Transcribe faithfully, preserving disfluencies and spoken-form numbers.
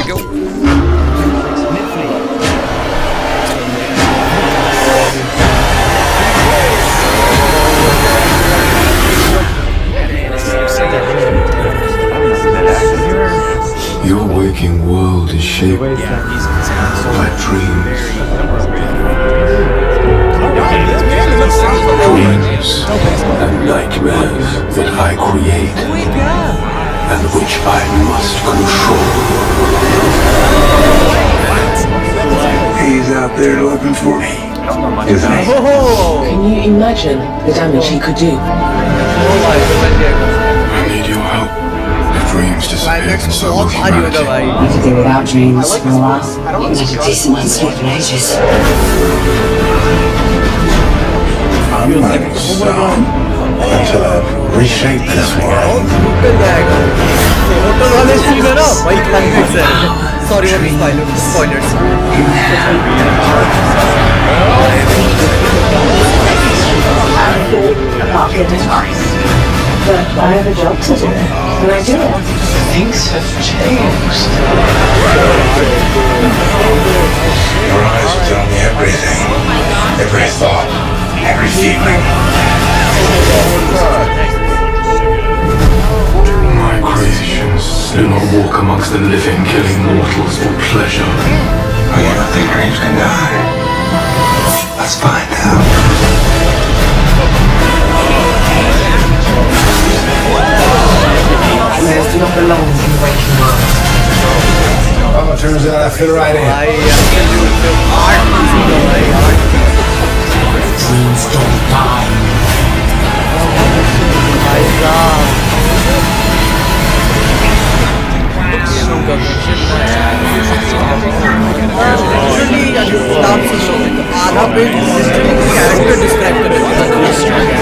go. Your waking world is shaped by dreams. Dreams and nightmares that I create and which I must control. He's out there looking for me, isn't he? Can you imagine the damage he could do? I need your help. If dreams disappear, then so will humanity. You could do without dreams for a while. You need a decent night's sleep in ages. I'm not going to stop until I've reshaped this world. Sorry for the spoilers. About getting twice. But I have a job to do, and I do it. Things have changed. Your eyes will tell me everything. Every thought. Every feeling. My creations do not walk amongst the living, killing mortals for pleasure. Oh, you don't think dreams can die? Let's find out. Nightmares do not belong in the waking world. Oh, it turns out I fit right in. Dreams don't die. Character described